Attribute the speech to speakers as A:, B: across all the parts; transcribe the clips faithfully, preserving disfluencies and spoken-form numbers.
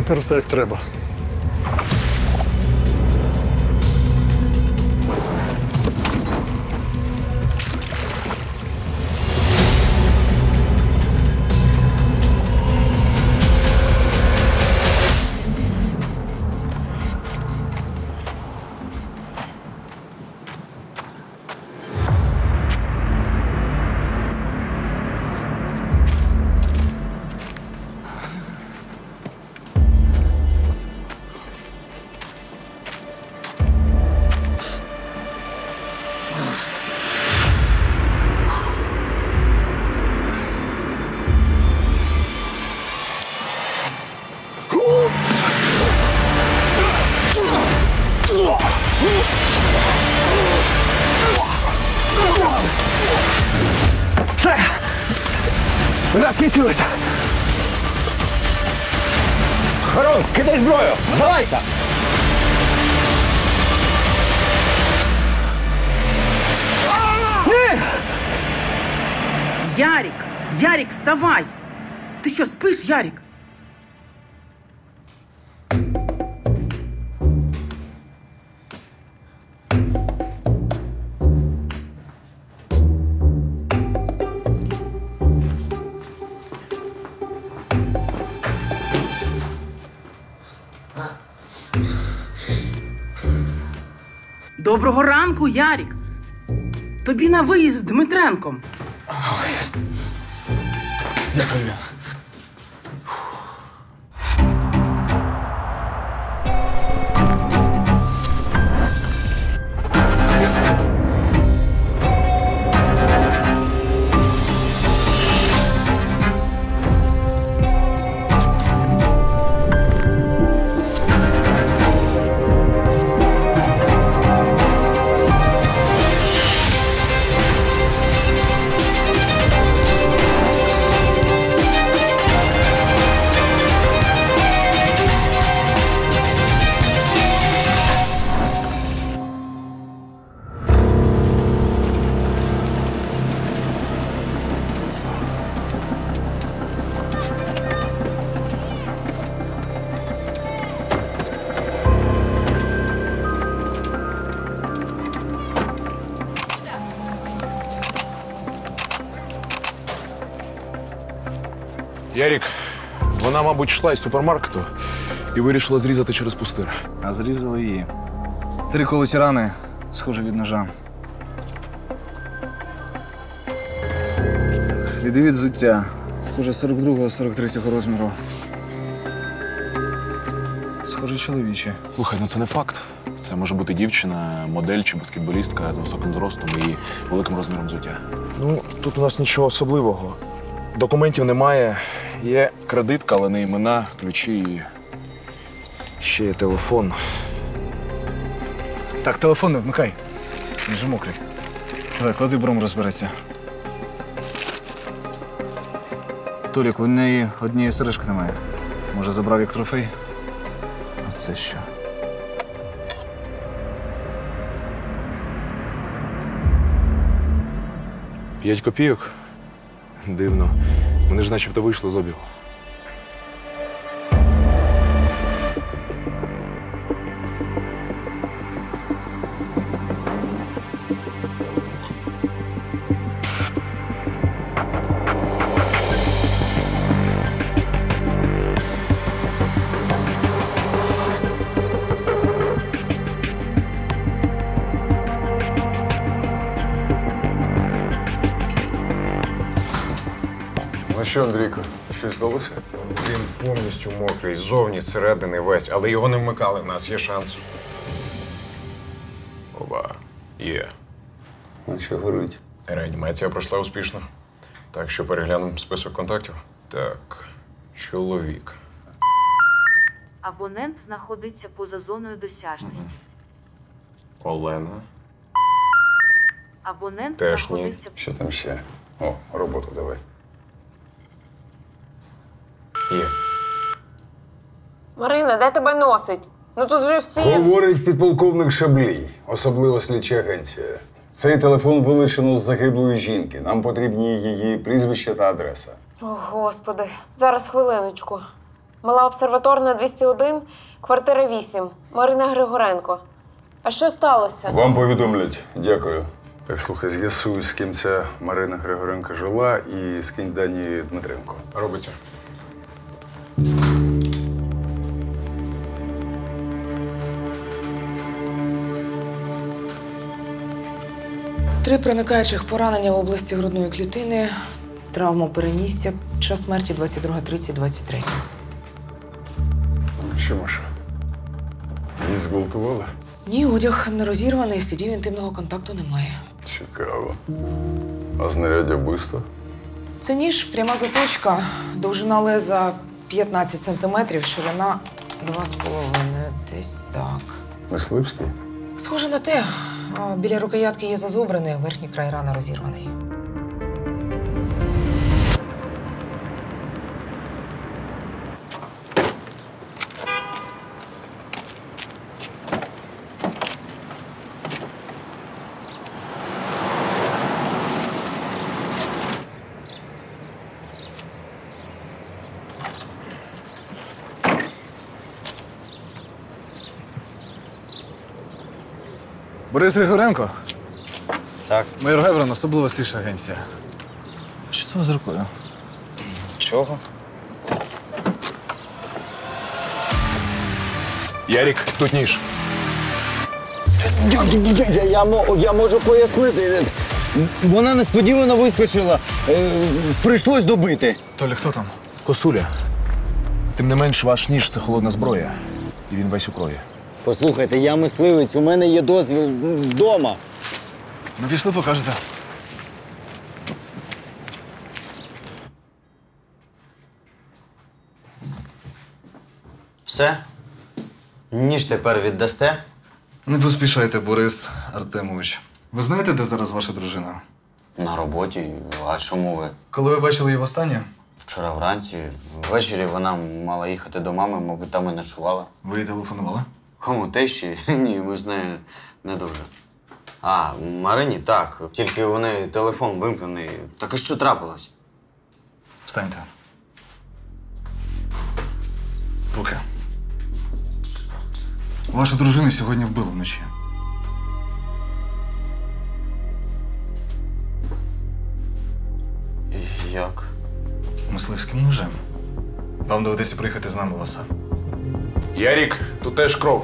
A: Тепер все як треба.
B: Все! Закінчилося! Харон, кидай зброю! Здавайся! Ні!
C: Ярик! Ярик, вставай! Ти що, спиш, Ярик? Доброго ранку, Ярик! Тобі на виїзд з Дмитренком.
B: Дякую.
D: Ярик, вона, мабуть, йшла із супермаркету і вирішила зрізати через пустир.
B: А зрізали її. Три колоті рани, схоже від ножа. Сліди від взуття. Схоже, сорок другого сорок третього розміру. Схоже, чоловічі.
D: Слухай, ну це не факт. Це може бути дівчина, модель чи баскетболістка з високим зростом і великим розміром взуття. Ну, тут у нас нічого особливого. Документів немає. Є кредитка, але не імена, ключі і ще є телефон.
B: Так, телефон не вмикай. Він же мокрий. Давай, клади, бром розбереться. Толік, у неї однієї сережки немає. Може, забрав як трофей? А це що?
D: П'ять копійок? Дивно. Вони ж начебто вийшли з обігу.
E: Ну що, Андрійко, щось вдалося?
F: Він повністю мокрий, ззовні, зсередини весь, але його не вмикали, в нас є шанс. Оба, є.
E: Наче горить.
F: Реанімація пройшла успішно. Так що переглянемо список контактів. Так, чоловік.
G: Абонент знаходиться поза зоною досяжності.
F: Олена.
G: Абонент
F: Теж ні.
G: знаходиться...
E: Що там ще? О, роботу давай.
F: Є.
H: Марина, де тебе носить? Ну тут же всі...
E: Говорить підполковник Шаблій, особлива слідча агенція. Цей телефон вилучено з загиблої жінки. Нам потрібні її прізвище та адреса.
H: О, Господи. Зараз хвилиночку. Мала обсерваторна двісті один, квартира вісім. Марина Григоренко. А що сталося?
E: Вам повідомлять. Дякую. Так, слухай, з'ясуй, з ким ця Марина Григоренко жила і скинь дані Дмитренко.
F: Робиться.
A: Три проникаючих поранення в області грудної клітини, травма перенісся, час смерті двадцять друга тридцять двадцять три.
E: Що, Маша? Її зґвалтували?
A: Ні, одяг не розірваний, слідів інтимного контакту немає.
E: Цікаво. А знаряддя вбивства?
A: Це ніж, пряма заточка, довжина леза п'ятнадцять сантиметрів, ширина два з половиною, десь так.
E: Мисливський?
A: Схоже на те. А, біля рукоятки є зазубрини, верхній край рани розірваний.
B: Борис Григоренко?
I: Так.
B: Майор Геврон, особлива слідча агенція. Що це з рукою?
I: Чого?
D: Ярік, тут ніж.
I: Я, я, я, мо- я можу пояснити. Вона несподівано вискочила. Е, прийшлось добити.
B: Толі, хто там?
D: Косуля. Тим не менш, ваш ніж – це холодна зброя. І він весь у крові.
I: Послухайте, я мисливець, у мене є дозвіл вдома.
B: Ну, пішли, покажете.
I: Все? Ніж тепер віддасте?
B: Не поспішайте, Борис Артемович. Ви знаєте, де зараз ваша дружина?
I: На роботі. А чому ви?
B: Коли ви бачили її востаннє,
I: Вчора вранці, ввечері вона мала їхати до мами, мабуть, там і ночувала.
B: ви їй телефонували?
I: Кому тещі? Ні, ми з нею не дуже. А, Марині так. Тільки у неї телефон вимкнений. Так і що трапилось?
B: Встаньте. Руки. Вашу дружину сьогодні вбили вночі.
I: Як?
B: Мисливським ножем. Вам доведеться приїхати з нами в ОСА.
D: Ярік, тут теж кров.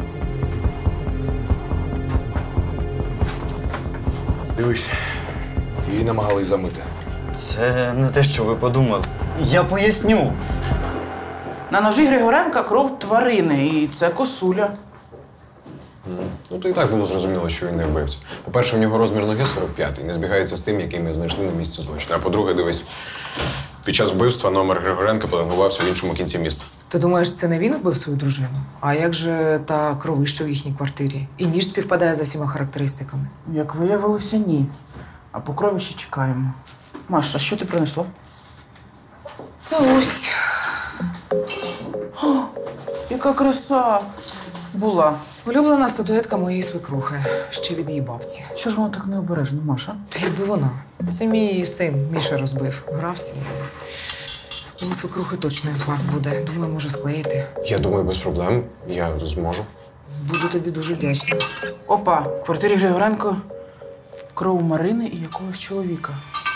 D: Дивись, її намагались замити.
I: Це не те, що ви подумали. Я поясню.
C: На ножі Григоренка кров тварини, і це косуля.
F: Ну, то і так було зрозуміло, що він не вбивця. По-перше, в нього розмір ноги сорок п'ятий, не збігається з тим, який ми знайшли на місці злочину. А по-друге, дивись, під час вбивства номер Григоренка пеленгувався в іншому кінці міста.
A: Ти думаєш, це не він вбив свою дружину? А як же та кровища в їхній квартирі? І ніж співпадає за всіма характеристиками.
C: Як виявилося, ні. А по крові ще чекаємо. Маша, що ти принесла?
A: Та ось.
C: О, яка краса була.
A: Улюблена статуетка моєї свекрухи, ще від її бабці.
C: Що ж вона так необережно, Маша?
A: Та якби вона. Це мій син Міша розбив. Грався. У свекрухи точно інфаркт буде. Думаю, може склеїти.
F: Я думаю, без проблем. Я зможу.
A: Буду тобі дуже вдячна.
C: Опа, в квартирі Григоренко кров Марини і якогось чоловіка.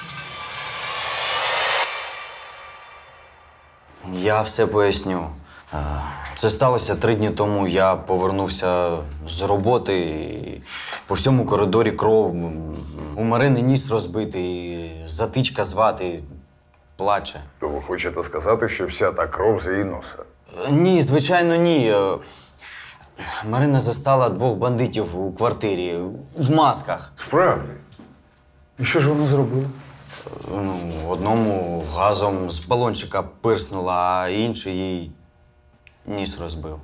I: Я все поясню. Е, Це сталося три дні тому. Я повернувся з роботи і по всьому коридорі кров. У Марини ніс розбитий, затичка звати, плаче.
E: То ви хочете сказати, що вся та кров з її носа?
I: Е, Ні, звичайно, ні. Е, Марина застала двох бандитів у квартирі в масках.
E: Справді? І що ж вона зробила?
I: Ну, одному газом з балончика пирснула, а інший їй ніс розбив.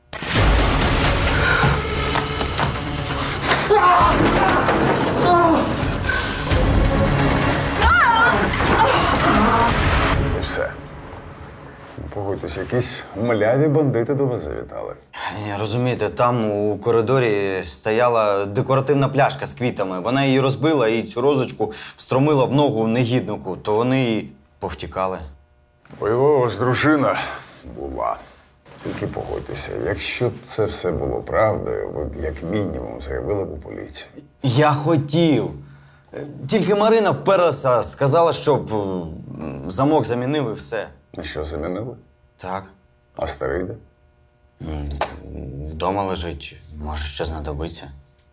E: І все. Погодьтесь, якісь мляві бандити до вас завітали.
I: Ні, розумієте, там у коридорі стояла декоративна пляшка з квітами. Вона її розбила і цю розочку встромила в ногу негіднику, то вони і повтікали.
E: Бойова у вас дружина. була. Тільки погодьтеся, якщо б це все було правдою, ви б як мінімум заявили б у поліцію.
I: Я хотів. Е, Тільки Марина вперлася, сказала, щоб е, замок замінив і все.
E: І що, замінили?
I: Так.
E: А старий де?
I: М, Вдома лежить, може, ще знадобиться.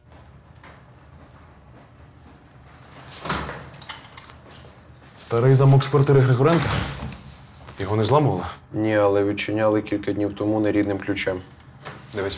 D: Старий замок з квартири Григоренка? Його не зламували?
F: Ні, але відчиняли кілька днів тому нерідним ключем. Дивись.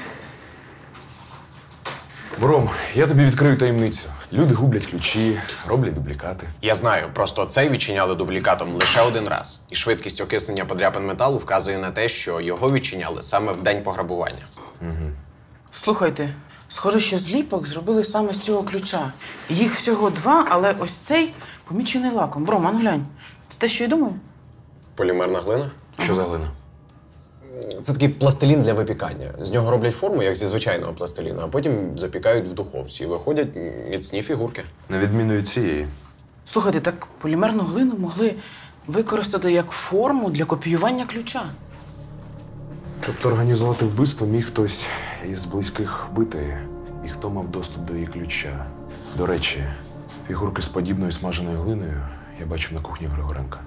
D: Бром, я тобі відкрию таємницю. Люди гублять ключі, роблять дублікати.
F: Я знаю, просто цей відчиняли дублікатом лише один раз. І швидкість окиснення подряпин металу вказує на те, що його відчиняли саме в день пограбування.
C: Слухайте, схоже, що зліпок зробили саме з цього ключа. Їх всього два, але ось цей помічений лаком. Бром, а ну глянь. Це те, що я думаю?
F: Полімерна глина?
D: Що за глина?
F: Це такий пластилін для випікання. З нього роблять форму, як зі звичайного пластиліну, а потім запікають в духовці. І виходять міцні фігурки.
D: На відміну від цієї.
C: Слухайте, так полімерну глину могли використати як форму для копіювання ключа.
D: Тобто організувати вбивство міг хтось із близьких битої, і хто мав доступ до її ключа. До речі, фігурки з подібною смаженою глиною я бачив на кухні Григоренка.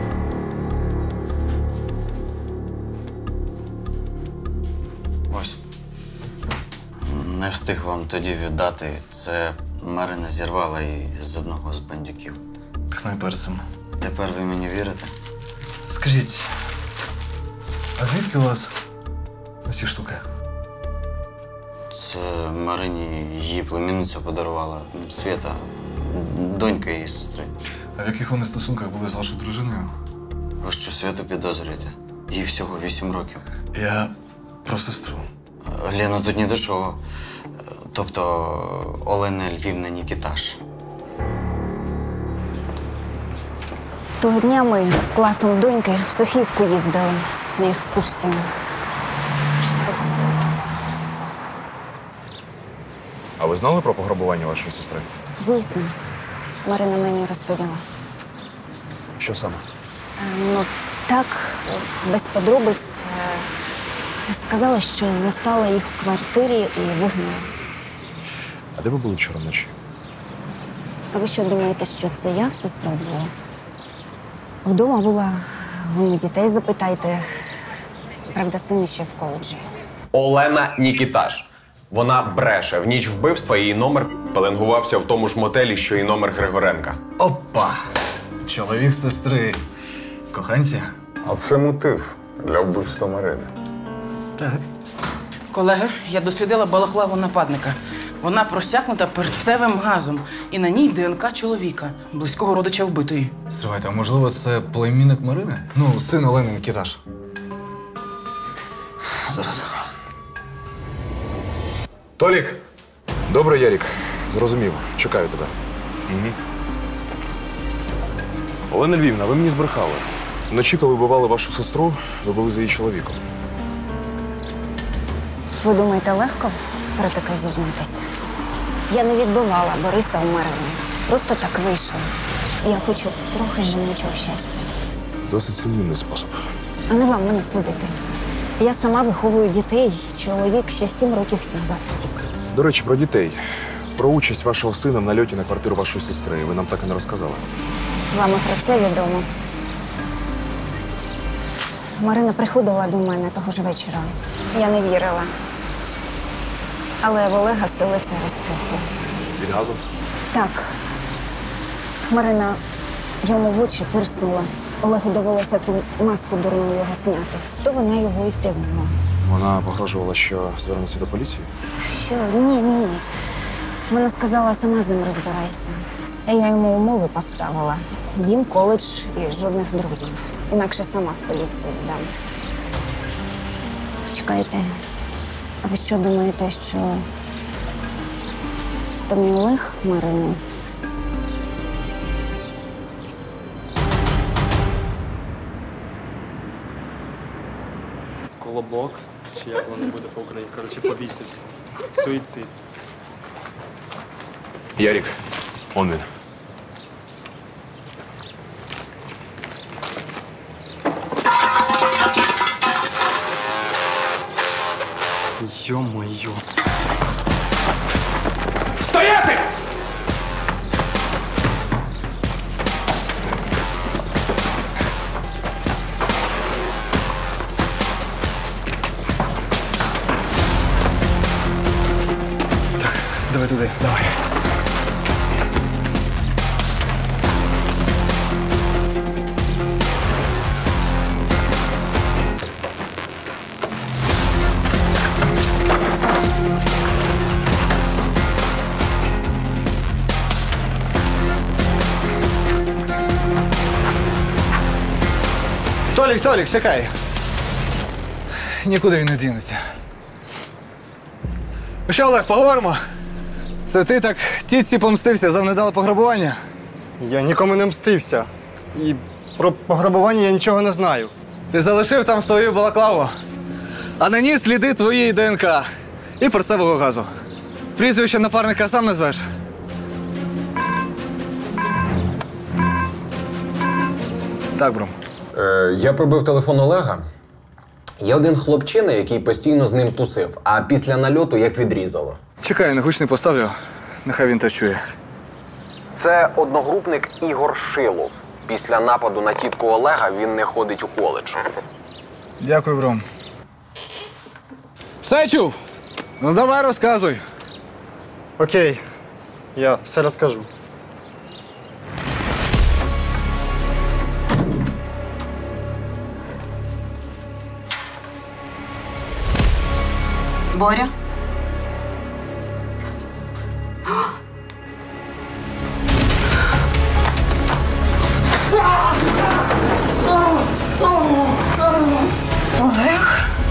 I: Ось. Не встиг вам тоді віддати. Це Марина зірвала її з одного з бандюків.
B: Тхнай перцем.
I: Тепер ви мені вірите?
B: Скажіть, а звідки у вас ці штуки?
I: Це Марині її племінниця подарувала. Свята, донька її сестри.
B: А в яких вони стосунках були з вашою дружиною?
I: Ви що, Святу підозрюєте? Їй всього вісім років.
B: Я про сестру.
I: Лена тут ні до чого. Тобто Олена Львівна Нікіташ.
J: Того дня ми з класом доньки в Софіївку їздили на екскурсію. Ось.
D: А ви знали про пограбування вашої сестри?
J: Звісно, Марина мені розповіла.
D: Що саме?
J: Е, Ну, так, без подробиць. Е, Сказала, що застала їх у квартирі і вигнала.
D: А де ви були вчора вночі?
J: А ви що думаєте, що це я з сестрою була? Вдома була, вон у дітей запитайте. Правда, син ще в коледжі.
F: Олена Нікіташ. Вона бреше. В ніч вбивства її номер пеленгувався в тому ж мотелі, що і номер Григоренка.
B: Опа! Чоловік сестри. Коханці?
E: А це мотив для вбивства Марини.
B: Так.
C: Колеги, я дослідила балаклаву нападника. Вона просякнута перцевим газом. І на ній ДНК чоловіка, близького родича вбитої.
B: Стривайте, а можливо, це племінник Марини? Ну, син Олени Нікіташ. Зараз.
D: Толік! Добре, Ярік. Зрозумів. Чекаю тебе. Угу. Олена Львівна, ви мені збрехали. Вночі, коли вбивали вашу сестру, ви були за її чоловіком.
J: Ви думаєте, легко про таке зізнатися? Я не відбивала Бориса у Марини. Просто так вийшло. Я хочу трохи жіночого щастя.
D: Досить сумнівний спосіб.
J: А не вам мене судити. Я сама виховую дітей. Чоловік ще сім років назад втік.
D: До речі, про дітей. Про участь вашого сина в нальоті на квартиру вашої сестри. Ви нам так і не розказали.
J: Вам і про це відомо. Марина приходила до мене того ж вечора. Я не вірила. Але в Олега все лице розпухло.
D: Від газу?
J: Так. Марина йому в очі пирснула. Олегу довелося ту маску дурну його зняти. То вона його і впізнала.
D: Вона погрожувала, що звернеться до поліції?
J: Що? Ні, ні. Вона сказала, сама з ним розбирайся. А я йому умови поставила. Дім, коледж і жодних друзів. Інакше сама в поліцію здам. Чекайте, а ви що думаєте, що то мій Олег Марину?
K: Колобок, чи як воно буде по-українськи, коротше, повісився. Суїцид.
D: Ярік, он він.
K: Йо-моє.
D: Стояти!
B: Давай туди. Давай. Толік, Толік, чекай. Нікуди він не дінеться. Ну що, Олег, поговоримо? Це ти так тітці помстився за невдале пограбування?
L: Я нікому не мстився. І про пограбування я нічого не знаю.
B: Ти залишив там свою балаклаву, а на ній сліди твоєї ДНК і перцевого газу. Прізвище напарника сам назвеш? Так, Бром.
F: Е, я пробив телефон Олега. Є один хлопчина, який постійно з ним тусив, а після нальоту як відрізало.
B: Чекай, на гучний поставлю. Нехай він теж чує.
F: Це одногрупник Ігор Шилов. Після нападу на тітку Олега він не ходить у коледж.
B: Дякую, Бром. Все чув? Ну давай розказуй.
L: Окей, я все розкажу.
J: Боря? Олег?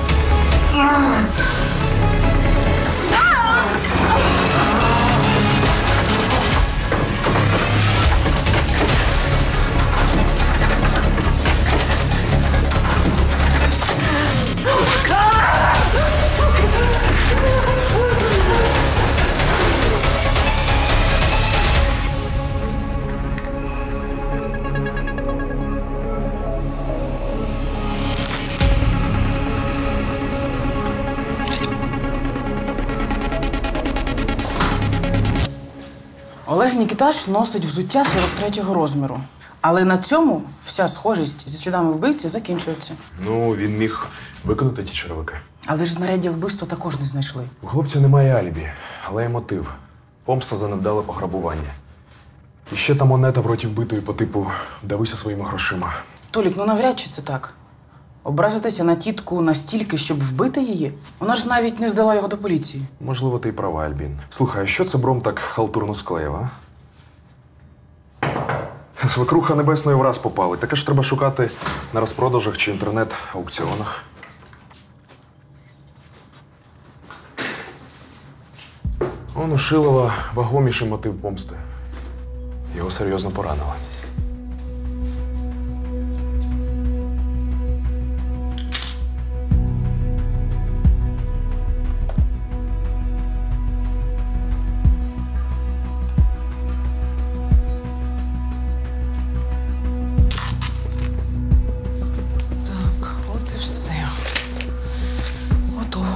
C: Олег Нікіташ носить взуття сорок третього розміру. Але на цьому вся схожість зі слідами вбивці закінчується.
D: Ну, він міг виконати ті черевики.
C: Але ж знаряддя вбивства також не знайшли.
D: У хлопця немає алібі, але є мотив. Помста за невдале пограбування. І ще та монета в роті вбитої по типу «давися своїми грошима».
C: Толік, ну навряд чи це так. Образитися на тітку настільки, щоб вбити її? Вона ж навіть не здала його до поліції.
D: Можливо, ти й права, Альбін. Слухай, а що це Бром так халтурно склеїв, а? Свекруха небесної враз попали. Таке ж треба шукати на розпродажах чи інтернет-аукціонах. Он у Шилова вагоміший мотив помсти. Його серйозно поранили.
A: Так, от і все. Готово.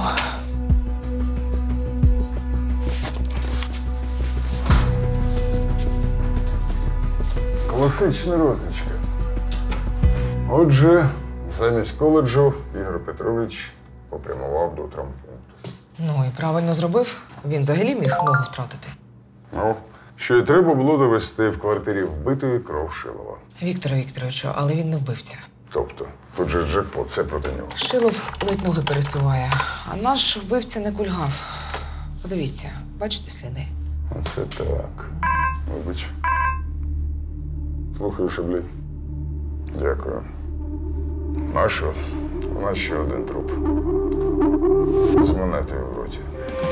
E: Класична розочка. Отже, замість коледжу Ігор Петрович попрямував до травмпункту.
A: Ну і правильно зробив. Він взагалі міг ногу втратити.
E: Ну, що й треба було довести в квартирі вбитої кров Шилова.
A: Віктора Вікторовичу, але він не вбивця.
E: Тобто, тут же джекпот, це проти нього.
A: Шилов ледь ноги пересуває, а наш вбивця не кульгав. Подивіться, бачите сліди?
E: Оце так. Вибач. Слухаю, Шаблі. Дякую. А що? У нас ще один труп. З монетою в роті.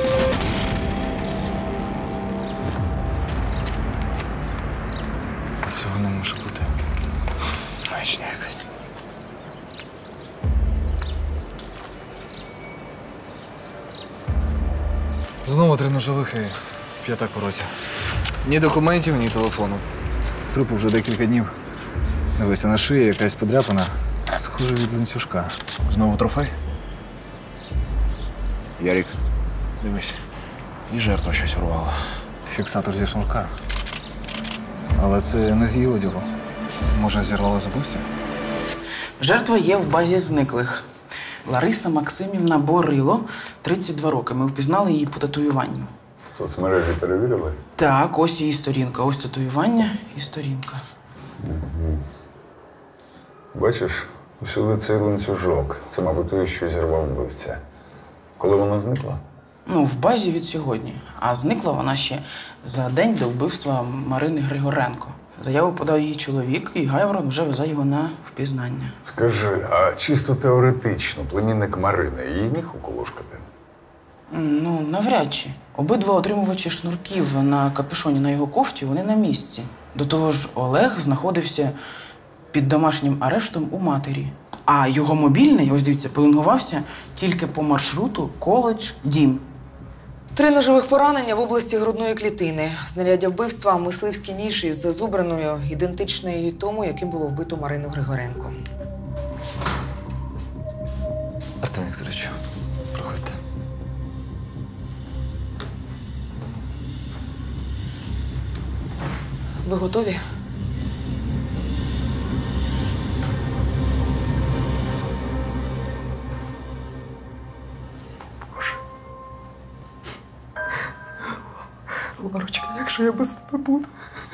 B: Цього не може бути. Маячня якась. Знову три ножових і п'ята по роті. Ні документів, ні телефону. Трупу вже декілька днів. Дивися, на шиї якась подряпана. Схоже від ланцюжка. Знову трофей?
D: Ярік, дивись. І жертва щось урвала.
B: Фіксатор зі шнурка. Але це не з її одягу. Може, зірвала з убивця?
C: Жертва є в базі зниклих. Лариса Максимівна Борило, тридцять два роки. Ми впізнали її по татуюванню.
E: Соцмережі перевірили?
C: Так, ось її сторінка. Ось татуювання і сторінка.
E: Угу. Бачиш, усюди цей ланцюжок. Це, мабуть, той, що зірвав вбивця. Коли вона зникла?
C: Ну, в базі від сьогодні. А зникла вона ще за день до вбивства Марини Григоренко. Заяву подав її чоловік, і Гайворон вже везе його на впізнання.
E: Скажи, а чисто теоретично племінник Марини її міг уколошкати?
C: Ну, навряд чи. Обидва отримувачі шнурків на капюшоні на його кофті, вони на місці. До того ж, Олег знаходився під домашнім арештом у матері. А його мобільний, ось дивіться, пеленгувався тільки по маршруту коледж-дім.
A: Три ножових поранення в області грудної клітини. Знаряддя вбивства – мисливський ніж із зазубраною, ідентичний тому, яким було вбито Марину Григоренко.
B: Артем Вікторович, проходьте.
A: Ви готові?
M: Ларочка, як же я без тебе буду?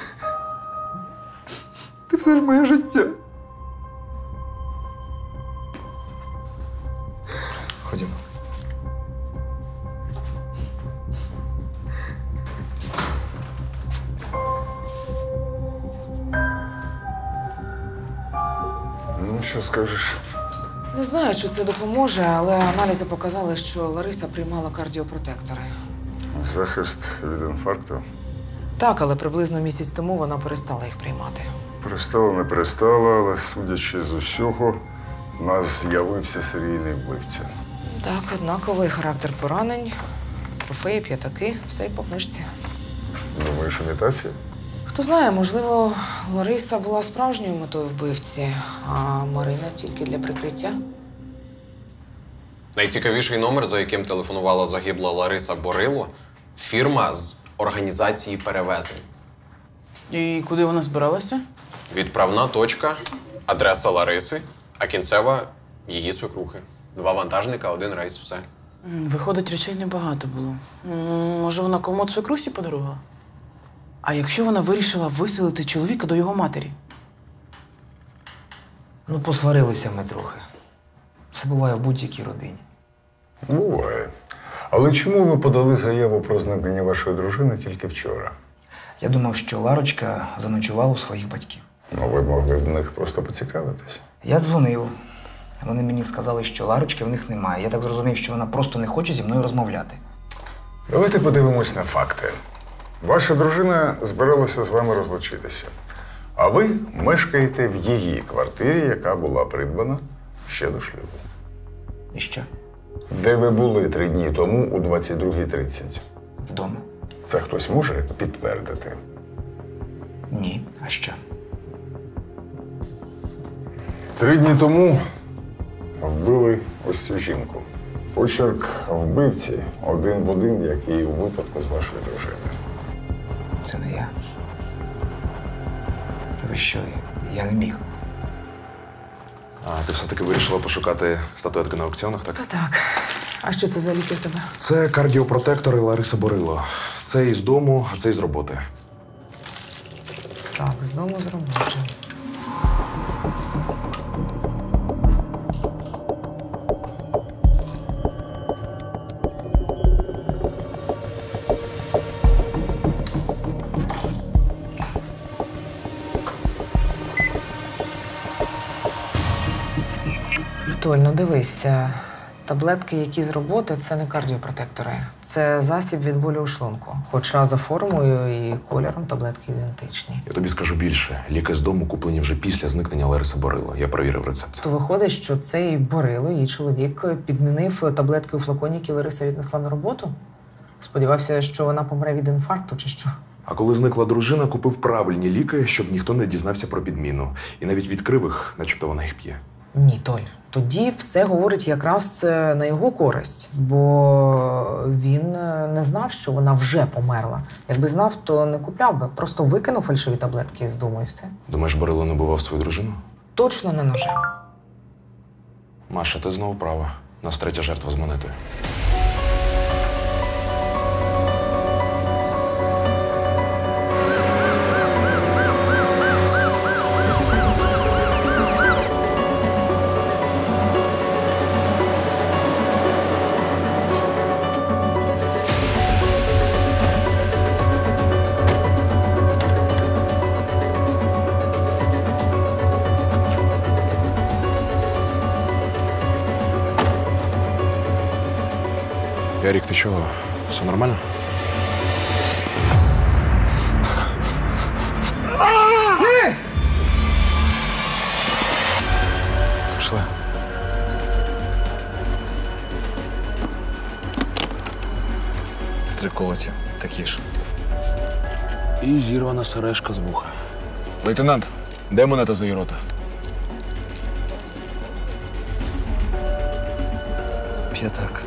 M: Ти все ж моє життя.
B: Ходімо.
E: Ну, що скажеш?
A: Не знаю, чи це допоможе, але аналізи показали, що Лариса приймала кардіопротектори.
E: Захист від інфаркту?
A: Так, але приблизно місяць тому вона перестала їх приймати.
E: Перестала, не перестала, але судячи з усього, у нас з'явився серійний вбивця.
A: Так, однаковий характер поранень, трофеї, п'ятаки, все і по книжці.
E: Думаєш, імітація?
A: Хто знає, можливо, Лариса була справжньою метою вбивці, а Марина тільки для прикриття.
F: Найцікавіший номер, за яким телефонувала загибла Лариса Борило – фірма з організації перевезень.
C: І куди вона збиралася?
F: Відправна точка, адреса Лариси, а кінцева – її свекрухи. Два вантажника, один рейс, все.
C: М, Виходить, речей небагато було. М, Може, вона комод свекрусі подарувала? А якщо вона вирішила виселити чоловіка до його матері?
N: Ну, посварилися ми трохи. Це буває в будь-якій родині.
E: Буває. Але чому ви подали заяву про зникнення вашої дружини тільки вчора?
N: Я думав, що Ларочка заночувала у своїх батьків.
E: Ну, ви могли б в них просто поцікавитись.
N: Я дзвонив. Вони мені сказали, що Ларочки в них немає. Я так зрозумів, що вона просто не хоче зі мною розмовляти.
E: Давайте подивимось на факти. Ваша дружина збиралася з вами розлучитися. А ви мешкаєте в її квартирі, яка була придбана ще до шлюбу.
N: І що?
E: Де ви були три дні тому у двадцять другій тридцять?
N: Вдома.
E: Це хтось може підтвердити?
N: Ні. А що?
E: Три дні тому вбили ось цю жінку. Почерк вбивці один в один, як і у випадку з вашою дружиною.
N: Це не я. Та ви що? Я не міг.
D: А ти все-таки вирішила пошукати статуетки на аукціонах, так?
A: Та так. А що це за ліки в тебе?
D: Це кардіопротектори Лариси Борило. Це із дому, а це із роботи.
A: Так, з дому з роботи. Толь, ну дивися, таблетки, які з роботи, це не кардіопротектори. Це засіб від болю у шлунку. Хоча за формою і кольором таблетки ідентичні.
D: Я тобі скажу більше. Ліки з дому куплені вже після зникнення Лариси Борило. Я перевірив рецепт.
A: То виходить, що цей Борило, її чоловік, підмінив таблетки у флаконі, які Лариса віднесла на роботу? Сподівався, що вона помре від інфаркту, чи що?
D: А коли зникла дружина, купив правильні ліки, щоб ніхто не дізнався про підміну. І навіть відкрив їх, начебто вона їх п'є.
A: Ні, Толь. Тоді все говорить якраз е, на його користь, бо він е, не знав, що вона вже померла. Якби знав, то не купляв би. Просто викинув фальшиві таблетки з дому і все.
F: Думаєш, Борило не бував свою дружину?
A: Точно не ножем.
F: Маша, ти знову права. Нас третя жертва з монетою.
D: Ярік, ти чого? Все нормально?
B: Ні!
D: Пішли.
B: Три колоті. Такі ж.
D: І зірвана сережка з вуха. Лейтенант, де монета за Єрота?
B: П'ятак.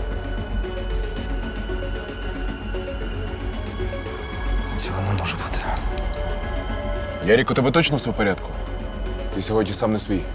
B: Цього не може бути.
D: Ярік, у тебе точно все в порядку? Ти сьогодні сам не свій.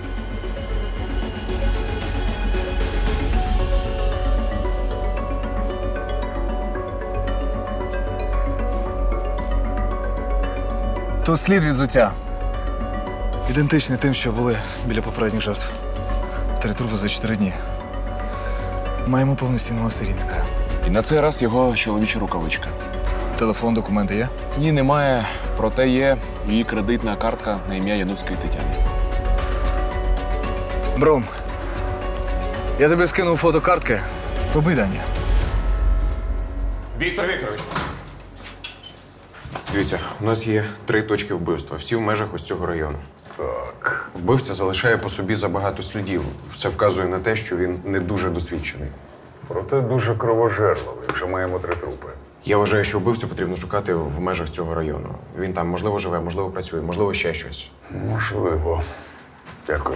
B: Тут слід від взуття. Ідентичний тим, що були біля попередніх жертв. Три трупи за чотири дні. Маємо повноцінного серійника.
D: І на цей раз його чоловіча рукавичка.
B: Телефон, документи є?
D: Ні, немає. Проте є її кредитна картка на ім'я Януцької Тетяни.
B: Брум, я тобі скинув фото картки. Побий дані.
F: Віктор Вікторович. Дивіться, у нас є три точки вбивства. Всі в межах ось цього району.
E: Так.
F: Вбивця залишає по собі забагато слідів. Все вказує на те, що він не дуже досвідчений.
E: Проте дуже кровожерливий. Вже маємо три трупи.
F: Я вважаю, що вбивцю потрібно шукати в межах цього району. Він там, можливо, живе, можливо, працює, можливо, ще щось.
E: Можливо. Дякую.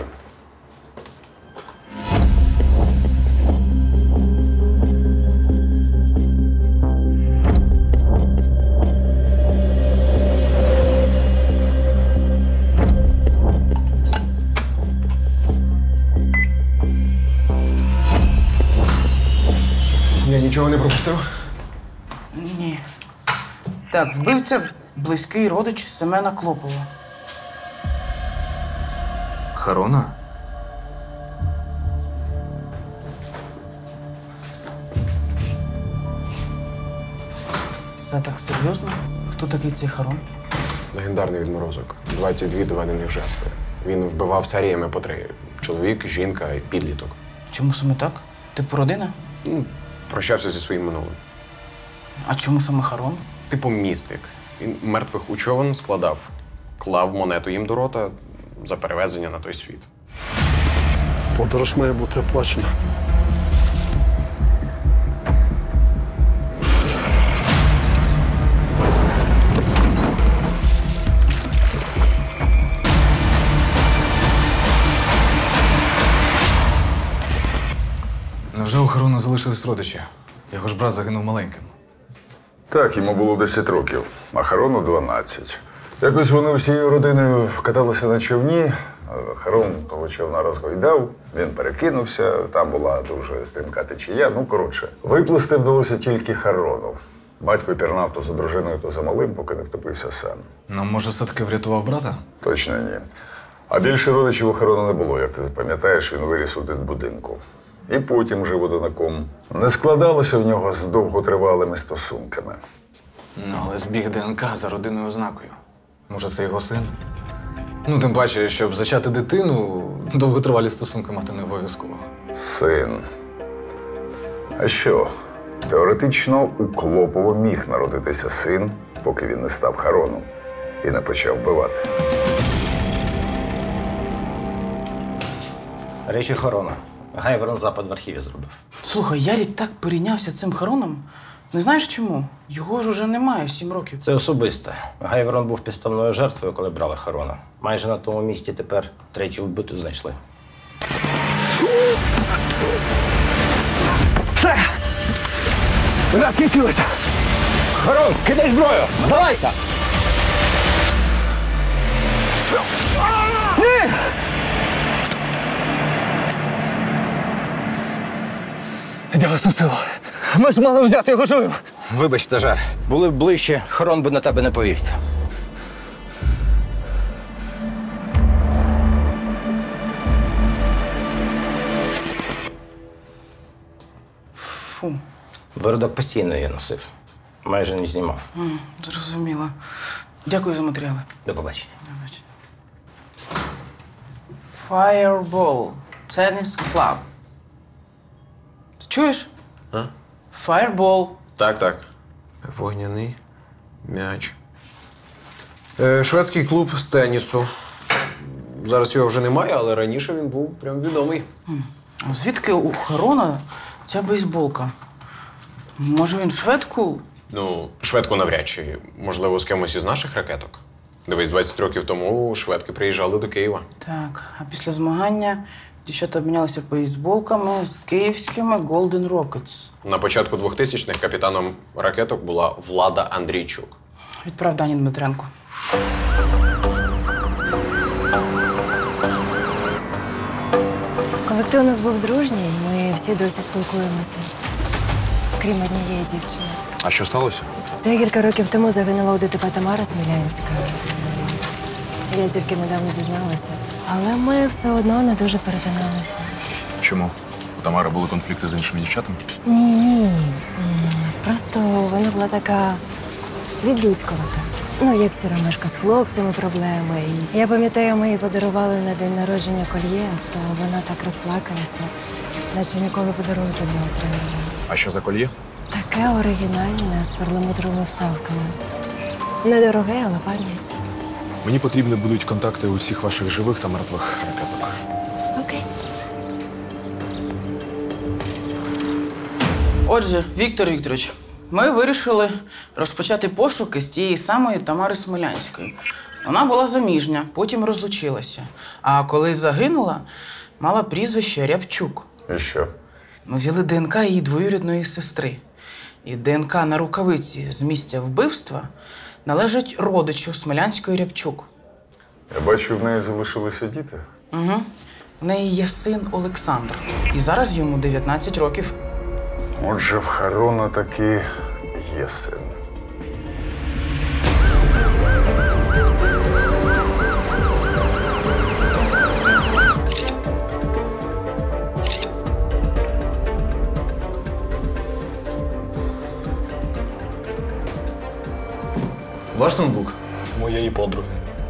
F: Я нічого не пропустив?
C: Ні. Так, вбивця близький родич Семена Клопова.
B: Харона?
C: Все так серйозно? Хто такий цей Харон?
F: Легендарний відморозок. двадцять дві доведених жертви. Він вбивав серіями по три. Чоловік, жінка і підліток.
C: Чому саме так? Типу родина?
F: Ну, прощався зі своїм минулим.
C: А чому саме Харон?
F: Типу містик. Він мертвих у човен складав, клав монету їм до рота за перевезення на той світ.
M: Подорож має бути оплачена.
B: Невже у Харона залишились родичі? Його ж брат загинув маленьким.
E: Так, йому було десять років, а Харону дванадцять. Якось вони всією родиною каталися на човні. Харон того човна розгойдав, він перекинувся, там була дуже стрімка течія. Ну, коротше, виплисти вдалося тільки Харону. Батько пірнав то за дружиною, то за малим, поки не втопився сам.
B: Ну, може, все-таки врятував брата?
E: Точно ні. А більше родичів у Харона не було, як ти пам'ятаєш, він виріс у дитбудинку. І потім жив одинаком. Не складалося в нього з довготривалими стосунками.
B: Ну, але збіг ДНК за родинною ознакою. Може, це його син? Ну, тим паче, щоб зачати дитину, довготривалі стосунки мати не обов'язково.
E: Син. А що? Теоретично у Клопова міг народитися син, поки він не став Хароном і не почав вбивати.
O: Речі Харона. Гайверон запад в архіві зробив.
C: Слухай, Ярік так перейнявся цим Хароном. Не знаєш чому? Його ж уже немає сім років.
O: Це особисте. Гайверон був підставною жертвою, коли брали Харона. Майже на тому місці тепер третю вбиту знайшли.
B: Все! Вона скінчилася!
O: Харон, кидай зброю! Здавайся!
B: Ні! Де вас носило? Ми ж мали взяти його живим.
O: Вибач, стажар. Були б ближче, Харон би на тебе не повівся.
C: Фу.
O: Бородок постійно її носив. Майже не знімав.
C: М, Зрозуміла. Дякую за матеріали.
O: До побачення.
C: Fireball. Tennis Club. Ти чуєш?
F: А?
C: Fireball.
F: Так, так. Вогняний м'яч. Е, шведський клуб з тенісу. Зараз його вже немає, але раніше він був прям відомий.
C: А звідки у Харона ця бейсболка? Може, він шведку?
F: Ну, шведку навряд чи. Можливо, з кимось із наших ракеток. Дивись, двадцять років тому шведки приїжджали до Києва.
C: Так, а після змагання дівчата обмінялися бейсболками з київськими Golden Rockets.
F: На початку двохтисячних капітаном ракеток була Влада Андрійчук.
C: Відправ Дані Дмитренко.
P: Колектив у нас був дружній, ми всі досі спілкуємося. Крім однієї дівчини.
D: А що сталося?
P: Декілька років тому загинула у ДТП Тамара Смілянська. І я тільки недавно дізналася. Але ми все одно не дуже перетиналися.
D: Чому? У Тамари були конфлікти з іншими дівчатами?
P: Ні, ні. М, Просто вона була така відлюдськувата. Ну, як сіра мишка з хлопцями проблеми. І я пам'ятаю, ми їй подарували на день народження кольє, то вона так розплакалася, наче ніколи подарунки не отримала.
D: А що за кольє?
P: Таке оригінальне, з перламутровими вставками. Недороге, але пам'ять.
D: Мені потрібні будуть контакти усіх ваших живих та мертвих ракеток.
P: Окей.
C: Отже, Віктор Вікторович, ми вирішили розпочати пошуки з тієї самої Тамари Смілянської. Вона була заміжня, потім розлучилася. А коли загинула, мала прізвище Рябчук.
E: І що?
C: Ми взяли ДНК її двоюрідної сестри. І ДНК на рукавиці з місця вбивства належить родичу Смілянської Рябчук.
E: Я бачу, в неї залишилися діти.
C: Угу. В неї є син Олександр. І зараз йому дев'ятнадцять років.
E: Отже, в Харона таки є син.
B: Ваш ноутбук? Моєї подруги.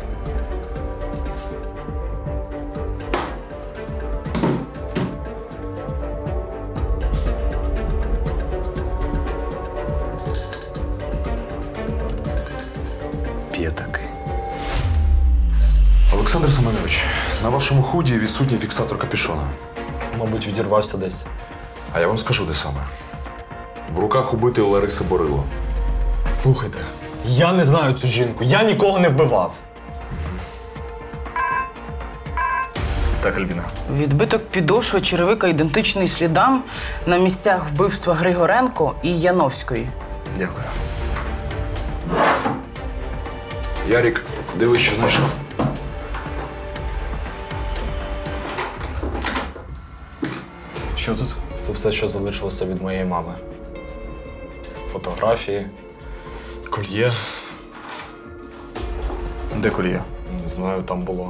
D: П'є такий. Олександр Семенович, на вашому худі відсутній фіксатор капюшона.
B: Мабуть, відірвався десь.
D: А я вам скажу, де саме. В руках убитої Лариси Борило.
B: Слухайте, я не знаю цю жінку, я нікого не вбивав.
D: Так, Альбіна.
C: Відбиток підошви черевика ідентичний слідам на місцях вбивства Григоренко і Яновської.
D: Дякую. Ярік, дивись, що знайшов. Що тут?
B: Це все, що залишилося від моєї мами. Фотографії, кольє.
D: Де кольє?
B: Не знаю, там було.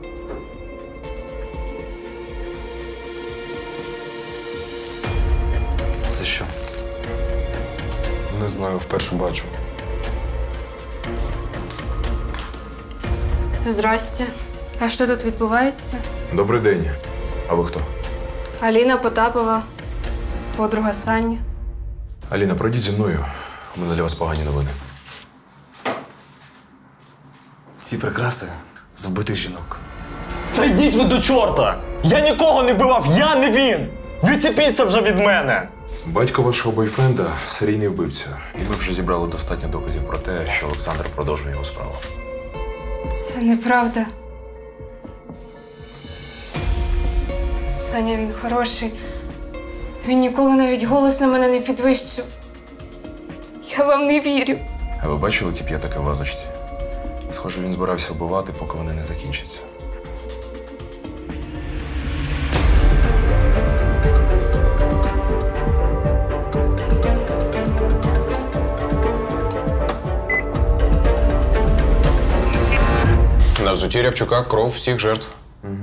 D: Це що?
B: Не знаю, вперше бачу.
Q: Здрасте. А що тут відбувається?
D: Добрий день. А ви хто?
Q: Аліна Потапова, подруга Сані.
D: Аліна, пройдіть зі мною. У мене для вас погані новини. Ці прикраси з вбитих жінок.
B: Та йдіть ви до чорта! Я нікого не бивав, я не він! Відцепіться вже від мене!
F: Батько вашого бойфренда – серійний вбивця. І ми вже зібрали достатньо доказів про те, що Олександр продовжує його справу.
Q: Це неправда. Саня, він хороший. Він ніколи навіть голос на мене не підвищив. Я вам не вірю.
F: А ви бачили ті п'ятаки в вазочці? Схоже, він збирався вбивати, поки вони не закінчаться. На взутті Рябчука кров всіх жертв. Угу.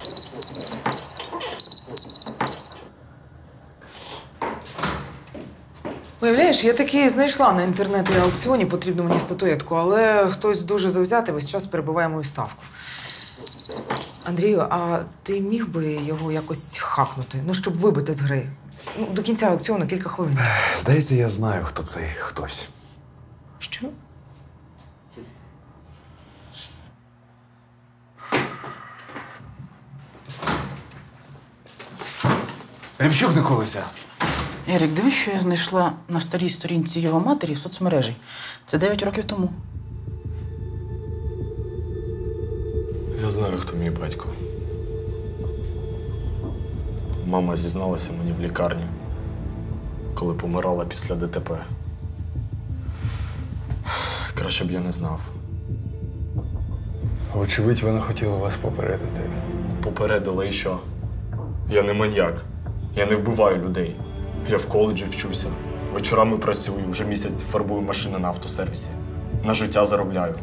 A: Уявляєш, я таки знайшла на інтернеті аукціоні потрібну мені статуетку, але хтось дуже завзятий весь час перебиває мою ставку. Андрію, а ти міг би його якось хакнути? Ну, щоб вибити з гри? Ну, до кінця аукціону кілька хвилин.
F: Здається, я знаю, хто цей хтось.
A: Що?
C: Рябчук не колися. Ерік, дивись, що я знайшла на старій сторінці його матері в соцмережі. Це дев'ять років тому.
K: Я знаю, хто мій батько. Мама зізналася мені в лікарні, коли помирала після ДТП. Краще б я не знав.
E: Вочевидь, вона хотіла вас попередити.
K: Попередила і що? Я не маньяк. Я не вбиваю людей. Я в коледжі вчуся. Вечорами працюю, вже місяць фарбую машини на автосервісі. На життя заробляю.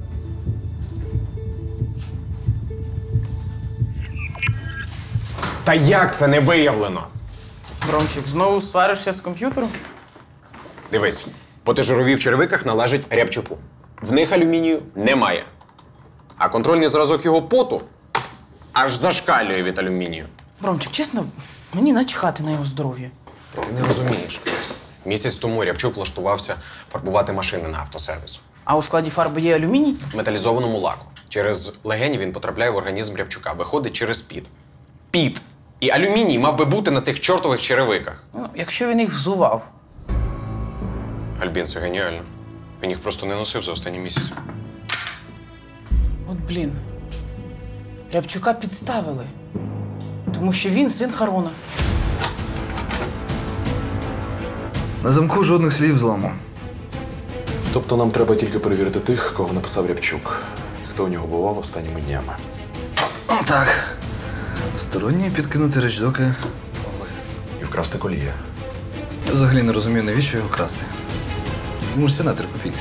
F: Та як це не виявлено?
C: Бромчик, знову сваришся з комп'ютером?
F: Дивись, потижирові в черевиках належить Рябчуку. В них алюмінію немає. А контрольний зразок його поту аж зашкалює від алюмінію.
C: Бромчик, чесно, мені начхати на його здоров'я.
F: Ти не розумієш. Місяць тому Рябчук влаштувався фарбувати машини на автосервіс.
C: А у складі фарби є алюміній?
F: В металізованому лаку. Через легені він потрапляє в організм Рябчука, виходить через піт. Піт! І алюміній мав би бути на цих чортових черевиках.
C: Ну, якщо він їх взував.
F: Альбін, це геніально. Він їх просто не носив за останній місяць.
C: От блін. Рябчука підставили. Тому що він син Харона.
B: На замку жодних слів зламу.
D: Тобто нам треба тільки перевірити тих, кого написав Рябчук. Хто у нього бував останніми днями.
B: Так. Сторонні підкинути речдоки.
D: І вкрасти колія.
B: Я взагалі не розумію, навіщо його красти. Йому ж ціна три копійки.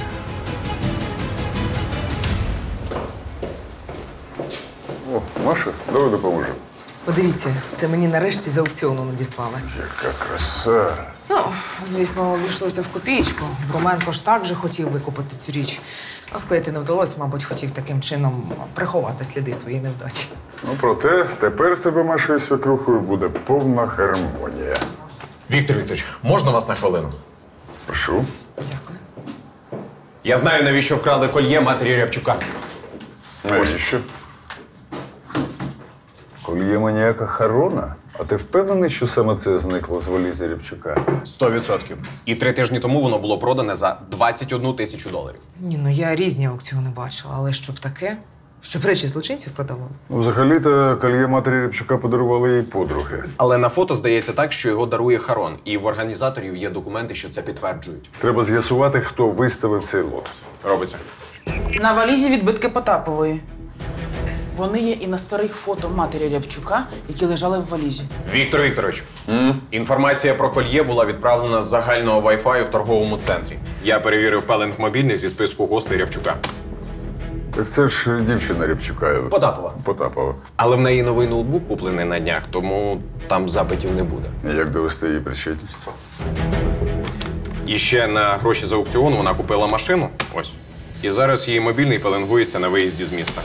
E: О, Маша, давай допоможу.
A: Подивіться, це мені нарешті з аукціону надіслали.
E: Яка краса.
A: Ну, звісно, обійшлося в копієчку. Броменко ж так же хотів викупити цю річ. А склеїти не вдалося, мабуть, хотів таким чином приховати сліди своєї невдачі.
E: Ну, проте, тепер в тебе, Машою свекрухою, буде повна гармонія.
F: Віктор Вікторович, можна вас на хвилину?
E: Прошу.
A: Дякую.
F: Я знаю, навіщо вкрали кольє матері Рябчука.
E: Навіщо? Кольє маніяка Харона? А ти впевнений, що саме це зникло з валізи Рябчука?
F: Сто відсотків. І три тижні тому воно було продане за двадцять одну тисячу доларів.
A: Ні, ну я різні аукціони бачила, але щоб таке? Щоб речі злочинців продавали?
E: Ну, взагалі-то кольє матері Рябчука подарували їй подруги.
F: Але на фото здається так, що його дарує Харон. І в організаторів є документи, що це підтверджують.
E: Треба з'ясувати, хто виставив цей лот.
F: Робиться.
C: На валізі відбитки Потапової. Вони є і на старих фото матері Рябчука, які лежали в валізі.
F: Віктор Вікторович, mm. інформація про кольє була відправлена з загального Wi-Fi в торговому центрі. Я перевірив пеленг мобільних зі списку гостей Рябчука.
E: Так це ж дівчина Рябчука.
F: Потапова.
E: Потапова.
F: Але в неї новий ноутбук куплений на днях, тому там запитів не буде.
E: Як довести її причетність?
F: І ще на гроші з аукціону вона купила машину. Ось. І зараз її мобільний пеленгується на виїзді з міста.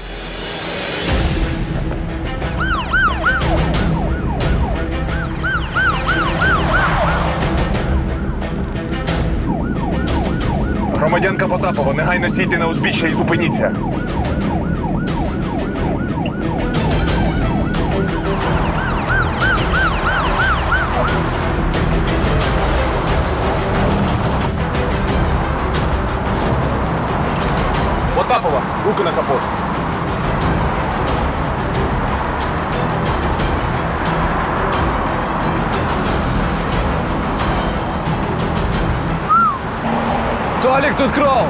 D: Громадянка Потапова, негайно сійте на узбіччя і зупиніться. Потапова, руки на капот.
B: Толік, тут кров!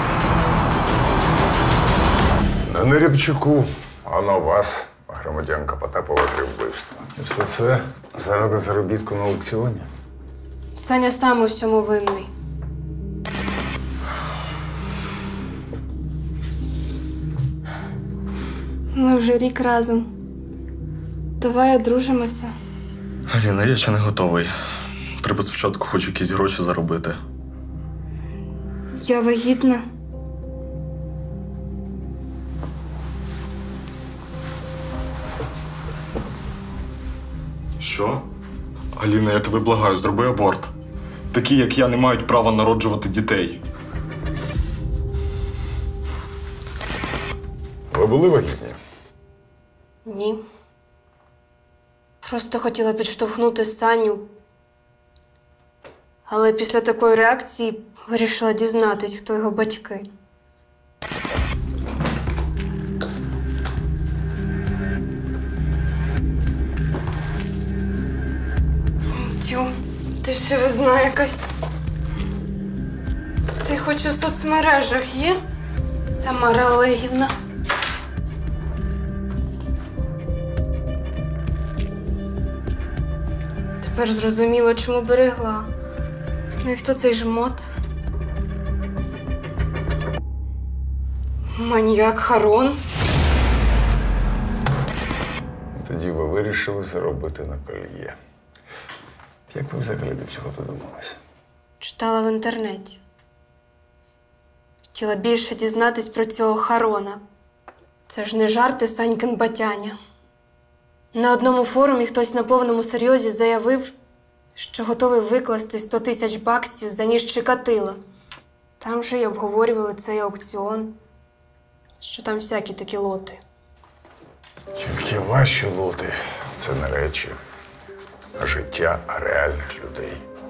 E: На Нерябчуку, а на вас, громадянка Потапова, три вбивства. І все це заради заробітку на аукціоні.
Q: Саня сам у всьому винний. Ми вже рік разом. Давай одружимося.
K: Аліна, я ще не готовий. Треба спочатку хоч якісь гроші заробити.
Q: Я вагітна.
K: Що? Аліна, я тебе благаю, зроби аборт. Такі, як я, не мають права народжувати дітей.
E: Ви були вагітні?
Q: Ні. Просто хотіла підштовхнути Саню. Але після такої реакції вирішила дізнатись, хто його батьки. Тю, ти ще визна якась. Ти хоч у соцмережах є? Тамара Олегівна. Тепер зрозуміло, чому берегла. Ну і хто цей жмот? Маньяк Харон?
E: Тоді ви вирішили заробити на кольє. Як ви взагалі до цього додумалися?
Q: Читала в інтернеті. Хотіла більше дізнатись про цього Харона. Це ж не жарти Санькин батяня. На одному форумі хтось на повному серйозі заявив, що готовий викласти сто тисяч баксів за ніж Чикатила. Там же й обговорювали цей аукціон, що там всякі такі лоти.
E: Тільки ваші лоти – це не речі, а життя реальних людей.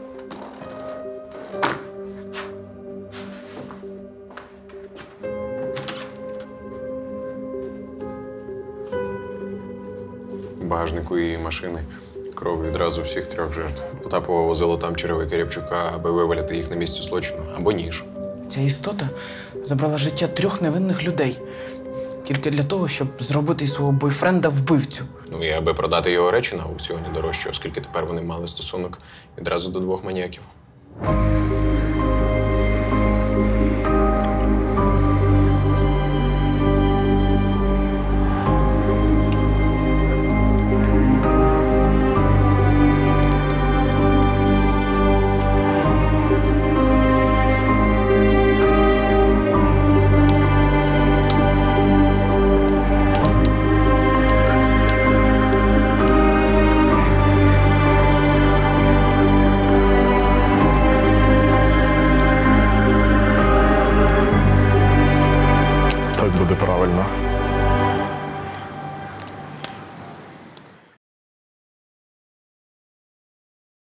F: В багажнику її машини кров відразу всіх трьох жертв. Потапова возила там черевики Рябчука, аби вивалити їх на місці злочину. Або ніж.
C: Ця істота забрала життя трьох невинних людей. Тільки для того, щоб зробити із свого бойфренда вбивцю.
F: Ну і аби продати його речі на аукціоні дорожче, оскільки тепер вони мали стосунок відразу до двох маніяків.